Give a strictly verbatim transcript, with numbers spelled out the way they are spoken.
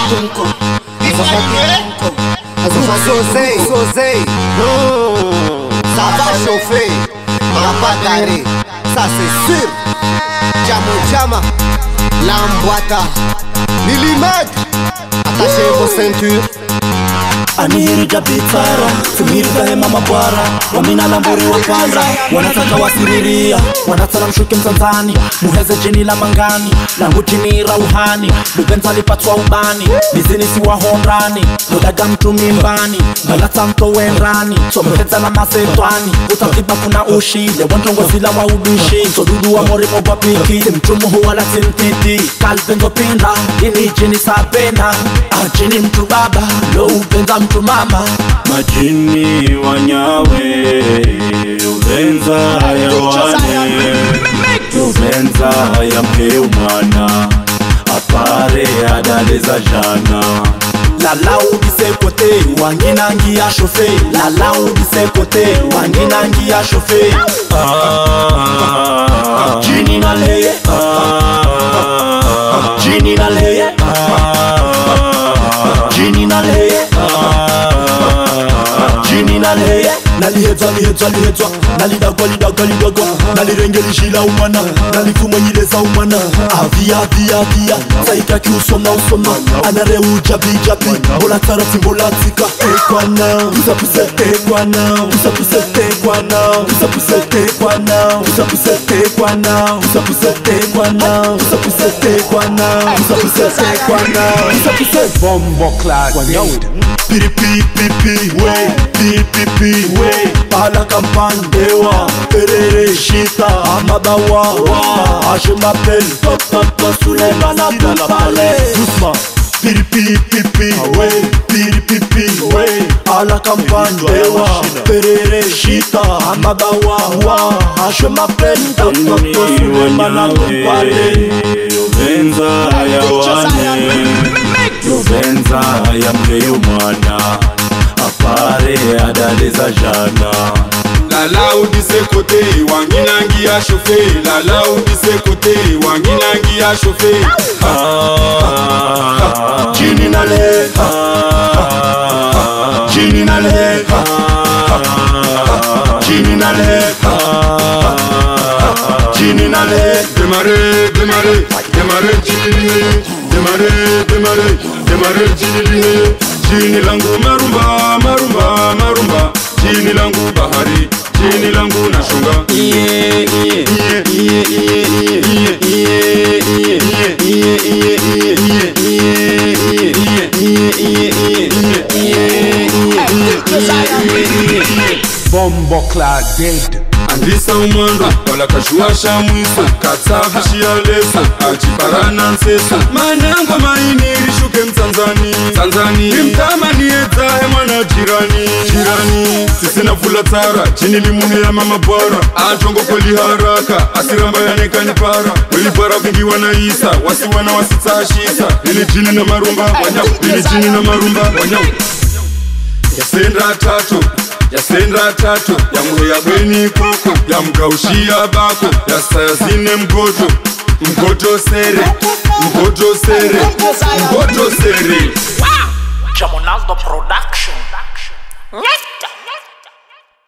tunko Sosei, Sosei, ça va chauffer, y'a pas d'arrêt, ça c'est sûr. Jamo Jama, Lambwata, millimètre, attachez vos ceintures. Anihirija bitara, tumirida hema mabwara. Wamina lamburi wa kwanza, wanataka wasiriria. Wanataka mshuke mtanzani, muheze jini la mangani. Langu jini rauhani, lubenza lipatwa ubani. Nizini si wahondrani, mudaga mtu mimbani. Malata mto wenrani, so muheza na masetwani. Utatiba kuna ushi, lewontongo zila wa ubishi. So dudu wa morimo wa piki, timtumu huwa la timtiti. Kalbenzo pinda, ini jini sapena. Ajini mtu baba, lo ubenza mtu mama. Majini wanyawe, ubenza ya wane, ubenza ya mpeumana, apare adaleza jana. Lala ubise kote, wanginangi ya shofe. Lala ubise kote, wanginangi ya shofe. Jini naleye, jini naleye, jini naleye, jini naleye. Naliheza liheza liheza, nalidagwa lidagwa lidagwa, nalirengeli shila umana, nalifumo nyileza umana. Avia avia avia, saika ki usoma usoma, anare ujabi jabi, bola tarati bola tika. Tekwana, pusa pusa tekwana, pusa pusa tekwana, pusa pusa tekwana, pusa pusa tekwana, pusa pusa tekwana, pusa pusa tekwana, pusa pusa tekwana, pusa pusa. Bombo clad, Piri pi pi pi way, pi pi pi way. Pala kampan dewa, perere shita amabawa wa. Je m'appelle Top Top Top Sulemana Pompale. Doucement. Piri pi pi pi way, piri pi pi way. Pala kampan dewa, perere shita amabawa wa. Je m'appelle Top Top Top Sulemana Pompale. Ubenza ya wane, ubenza ya mpeumana, apare adaleza jana. Lala udise kote, wanginangi ya shofe. Lala udise kote, wanginangi ya shofe. Jini nale, jini nale, jini nale, jini nale. Démarrer, démarrer, démarrer jini. Démarrer, démarrer, démarrer jini. Jini langu marumba, marumba, marumba. Jini langu bahari, jini langu nashunga. Iye, iye, iye, iye, iye, iye, iye, iye, iye, iye, iye, iye, iye. Bombo clad dead. Andisa umando, wala kashuasha mwiso. Katsaha shialeso, achiparana nseso. Manangwa maini rishuke mtanzani, Tanzani. Kimtama nietahe mwana jirani, jirani. Sisi na fula tara, chini limuhe ya mama bora. Ajongo koli haraka, asiramba ya neka nipara. Wili para vingi wana isa, wasi wana wasitashisa. Ili jini na marumba, wanyau. Ili jini na marumba, wanyau. Yasendra tatu, yasendra tatu. Ya muhe ya bweni koko, ya mgaushia bako. Ya sayazine mgoto, mgoto sere, mgoto sere, mgoto sere. Jamonaldo Production.